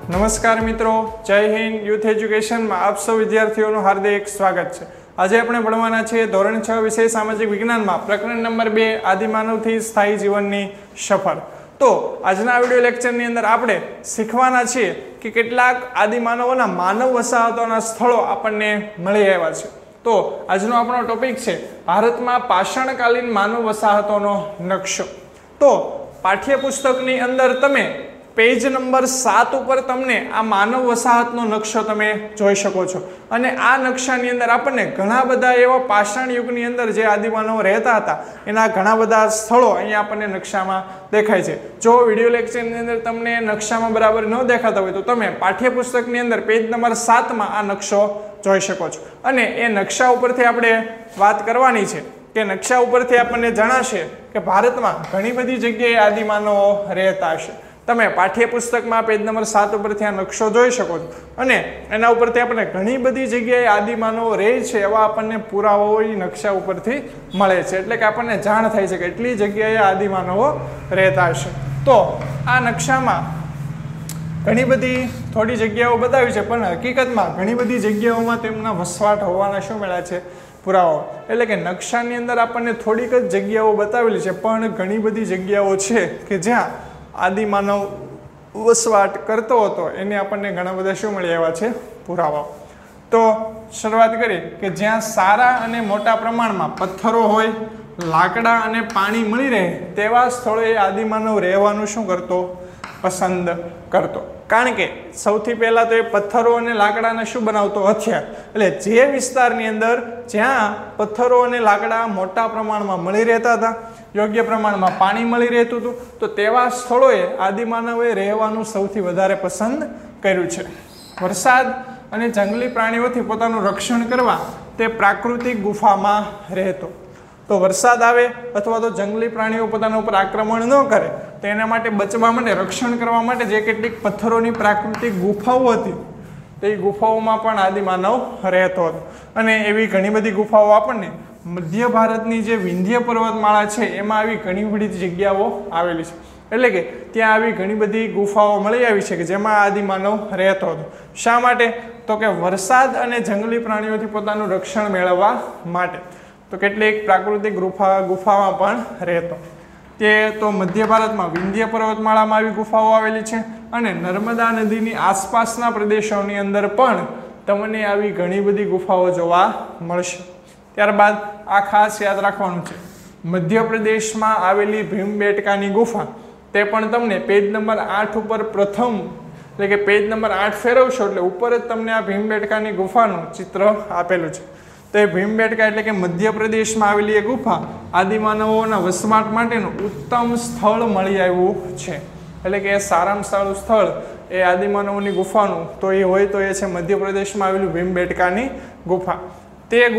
नमस्कार मित्रों, जय हिंद। यूथ एज्युकेशन में आप सौ विद्यार्थीओं हार्दिक स्वागत है। आज આપણે ભણવાના છે ધોરણ 6 વિષય સામાજિક વિજ્ઞાનમાં પ્રકરણ નંબર 2 આદિમાનવથી સ્થાયી જીવનની સફર। તો આજના વિડિયો લેક્ચરની અંદર આપણે શીખવાના છીએ કે કેટલાક આદિમાનવોના માનવ વસાહતોના સ્થળો આપણને મળી આવ્યા છે। તો આજનો આપણો ટોપિક છે ભારતમાં પાષાણકાલીન માનવ વસાહતોનો નકશો। તો પાઠ્યપુસ્તકની અંદર તમે पेज नंबर 7 पर तमने आ मानव वसाहतनो नक्शो तमे जोई शको छो अने आ नक्शानी अंदर आपने घणा बधा एवा पाषाण युगनी अंदर जे आदिमानव रहता हता एना घणा बधा स्थळो अहींया आपने नक्शामां देखाय छे। जो विडियो लेक्चरनी अंदर तमने नक्शामां बराबर न देखाता होय तो तमे पाठ्यपुस्तकनी अंदर पेज नंबर 7 मां आ नक्शो जोई शको छो अने ए नक्शा उपरथी आपणे वात करवानी छे के नक्शा उपरथी आपने जणाशे के भारतमां घणी बधी जग्याए आदिमानवो रहता हशे। तमे पाठ्यपुस्तक में पेज नंबर 7 पर आ नक्शो जोई शको छो अने एना उपरथी आपणे घणी बधी जग्याए आदिमानवो रहे छे एवा आपणे पुरावाओ ई नक्शा उपरथी मळे छे। एटले के आपणे जाण थाय छे के एटली जग्याए आदिमानवो रहता हशे। तो आ नक्शामां घणी बधी थोड़ी जग्याओ बतावी छे पण हकीकतमां घणी बधी जग्याओमां तेमना वसवाट होवाना शुं मळ्या छे पुरावाओ। एटले के नक्शानी अंदर आपणे थोड़ीक ज जग्याओ बतावेली छे पण घणी बधी जग्याओ छे के ज्यां आदिमानव वसवाट करतो हतो एने आपने घणा बधा शुं मळी आव्या छे पुरावा। तो शरूआत करीए के ज्यां सारा अने मोटा प्रमाणमां पत्थरो होय, लाकड़ा अने पाणी मळी रहे तेवा स्थळोए आदिमानव रहेवानुं शुं करतो पसंद करतो। कारण के सौथी पहला तो ये पत्थरों अने लाकडाने शुं बनावतो हथियार। एटले जे विस्तारनी अंदर ज्यां पत्थरों अने लाकड़ा मोटा प्रमाणमां मळी रहेता हता, योग्य प्रमाणमां पाणी मळी रहेतुं हतुं, तो तेवा स्थळोए आदिमानवे रहेवानुं सौथी वधारे पसंद कर्युं छे। वरसाद अने जंगली प्राणीओथी पोतानुं रक्षण करवा ते प्राकृतिक गुफामां रहेतो। तो वरसाद आवे अथवा तो जंगली प्राणीओ पोताना उपर आक्रमण न करे तो एना माटे बचवा माटे रक्षण करवा माटे जे केटलीक पत्थरोनी प्राकृतिक गुफाओ हती ते गुफाओमां पण आदिमानव रहेतो हतो। अने एवी घणी बधी गुफाओ आपणने मध्य भारतनी जे विंध्य पर्वतमाळा छे एमां आवी घणी बधी जग्याओ आवेली छे। एटले के त्यां आवी घणी बधी गुफाओ मळी आवी छे के जेमां आदिमानव रहेतो हतो। शा माटे तो के वरसाद अने जंगली प्राणीओथी पोतानुं रक्षण मेळववा माटे। तो केटलीक प्राकृतिक गुफामां पण रहेतो। ते तो मध्य भारत में विंध्य पर्वतमाला में आवी गुफाओ आवेली छे अने नर्मदा नदीनी आसपासना प्रदेशोनी अंदर पण तमने आवी घणी बधी गुफाओ जोवा मळशे। त्यारबाद आ खास याद राखवानुं छे मध्य प्रदेश में आवेली भीमबेटकानी गुफा ते पण तमने पेज नंबर 8 पर प्रथम एटले के पेज नंबर 8 फेरवशो एटले उपर ज तमने आ भीमबेटकानी गुफानुं चित्र आपेलुं छे। तो भीमबेटका एटले के मध्य प्रदेश में आवेली एक गुफा आदिमानवोना वसवाट माटेनुं उत्तम स्थळ मळी आव्युं छे। एटले के सारामां सारुं स्थळ ए आदिमानवोनी गुफानुं तो ए होय तो ए छे मध्य प्रदेश में आवेली भीमबेटकानी गुफा। ते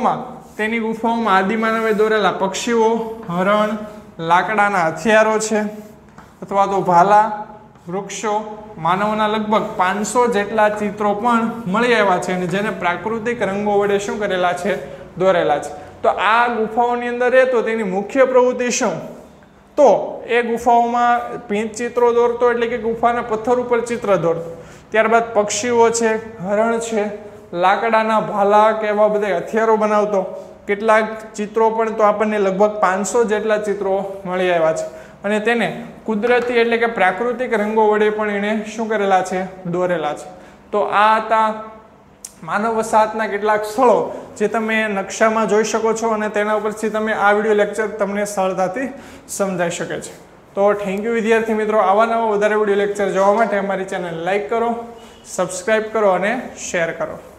गुफाओमां आदिमानवे दोरेला पक्षीओ, हरण, लाकडाना हथियारो छे अथवा तो भाला, वृक्षो, मानवना लगभग 500 जेटला चित्रों पण मळी आव्या छे अने जेने प्राकृतिक रंगो वडे शुं करेला छे दोरेला छे। तो आ गुफाओनी अंदर रहेतो तेनी मुख्य प्रवृत्ति शुं तो ए गुफाओमां भींत चित्रो दौरतो एटले के गुफाना पत्थर पर चित्र दौरतो। त्यारबाद पक्षीओ छे, हरण छे, लाकडाना भाला के एवा बधा हथियारो बनावतो। केटलाक चित्रों पण तो आपणने लगभग 500 जेटला चित्रों मळी आव्या छे अने तेने कुदरती एटले के प्राकृतिक रंगो वडे पण एने शुं करेला छे दोरेला छे। तो आ हता मानव वसाहतना केटलाक स्थळो जे तमे नक्शामां जोई शको छो अने तेना उपरथी तमे आ विडियो लेक्चर तमने सरळताथी समजाई शके छे। तो थैंक यू विद्यार्थी मित्रों। आवा नवा वधारे विडियो लेक्चर जोवा माटे अमारी चेनल लाइक करो, सब्सक्राइब करो अने शेर करो।